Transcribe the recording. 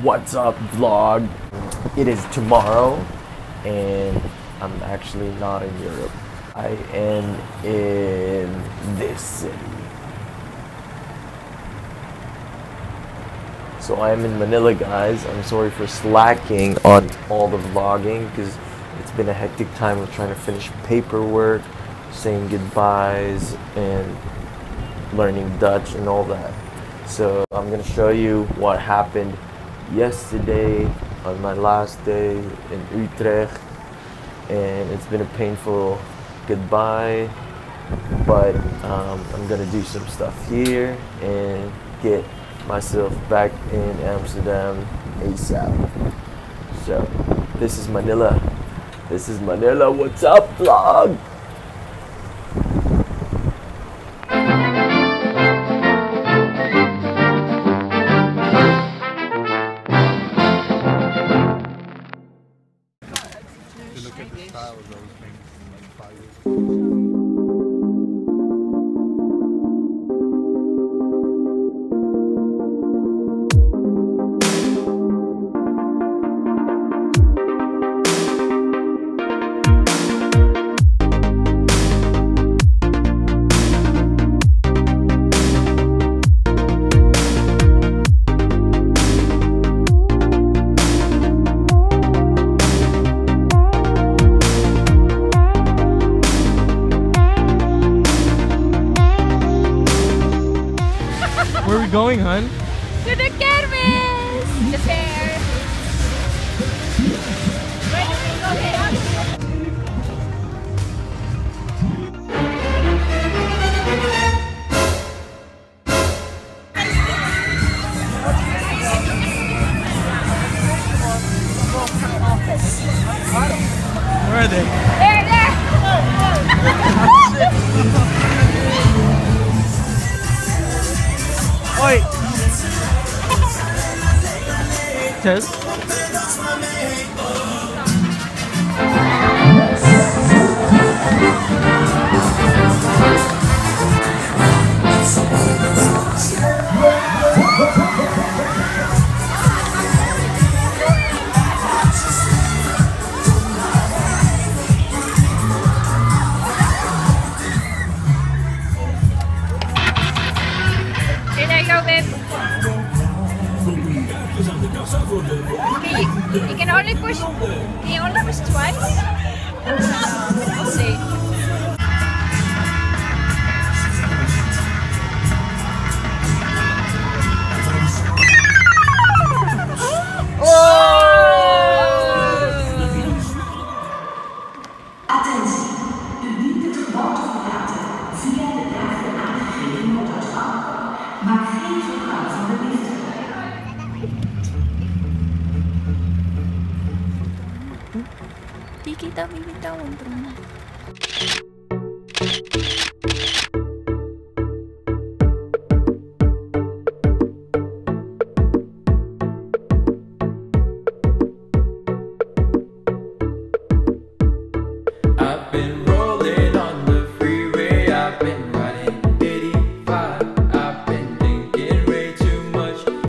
What's up, vlog? It is tomorrow and I'm actually not in Europe. I am in this city. So I am in Manila, guys. I'm sorry for slacking on all the vlogging because it's been a hectic time of trying to finish paperwork, saying goodbyes, and learning Dutch and all that. So I'm gonna show you what happened yesterday on my last day in Utrecht, and it's been a painful goodbye, but I'm gonna do some stuff here and get myself back in Amsterdam ASAP. So this is Manila. This is Manila. What's up, vlog? Look at the style of those things like 5 years Where are we going, hun? To the kermis! The fair! Where do we go here? Where are they? There, there! Oi! Tess? Okay, there you go, babe. You can only push. Can you only push twice? We'll see. Attentie, u dient het gebouw te verlaten via de daarvoor aangegeven nooduitgang. Maak geen gebruik van de lift. Di kita bibitaw ang drone.